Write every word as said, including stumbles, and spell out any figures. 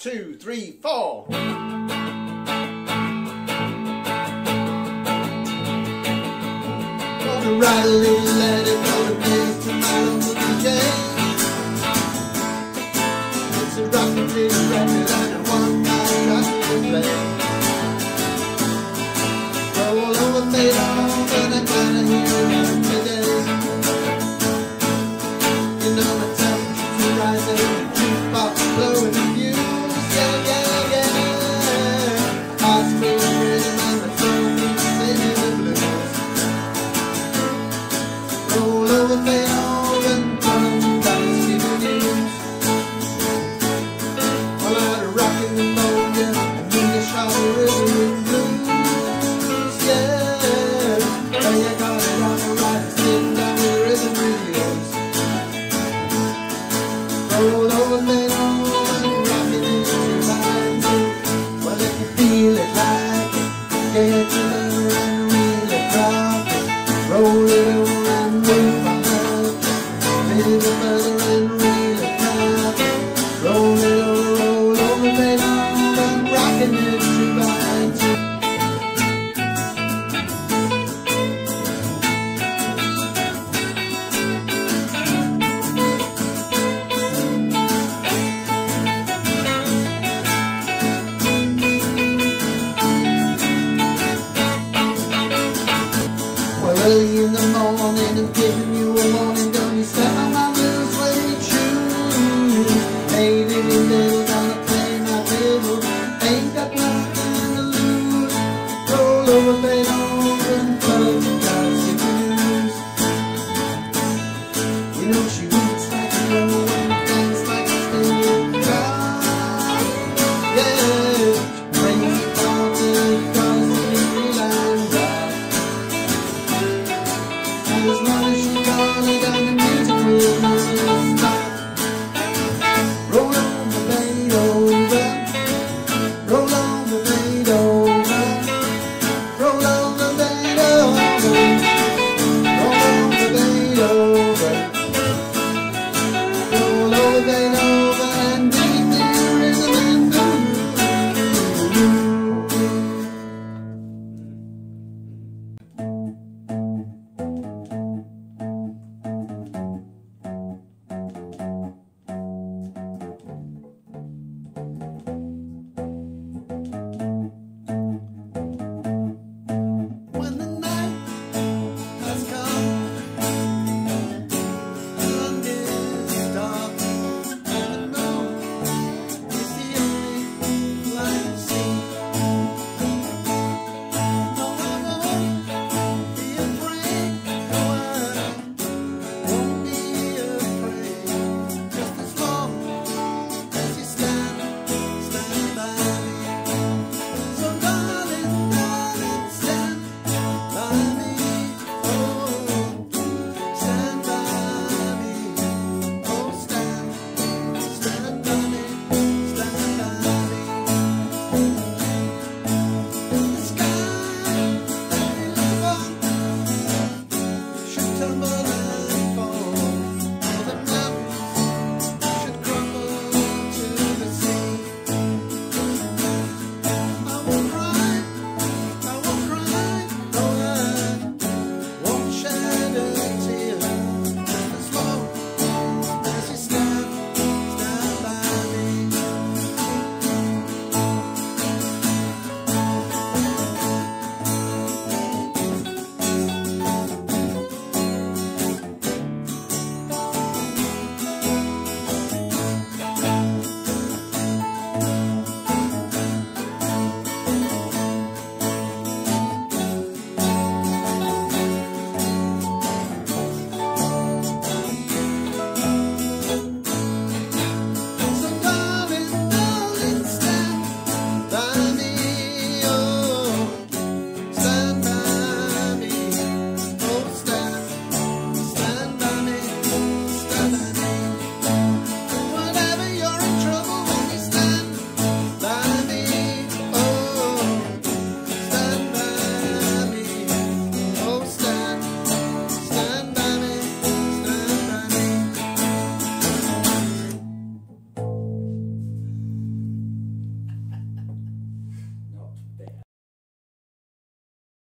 two, three, four. Gonna write a little letter, gonna make tomorrow will be day. It's a rockin' little record and a one-night rockin' play. Roll over, fade on, and I gotta hear it today. You know the temperature's rising, the jukebox blowing the fuse. Yeah, yeah, yeah. Heart's beating rhythm and my soul keeps singing the blues. Roll over, fade on, and drum down, see the news. Well, out of rockin' pneumonia, and then you shout the rhythm and blues. Yeah, hey, you gotta rock and ride and sing down with the rhythm videos. Roll over, fade on, and rockin' in your mind too. Well, if you feel it like it, get together and really rock it. Roll it over and move my heart. Little further and really rock it. Roll it over, roll over, fade on, and rockin' in your mind too. Early in the morning, I'm giving you a warning. Don't you step on my blue suede shoes. Hey, little, little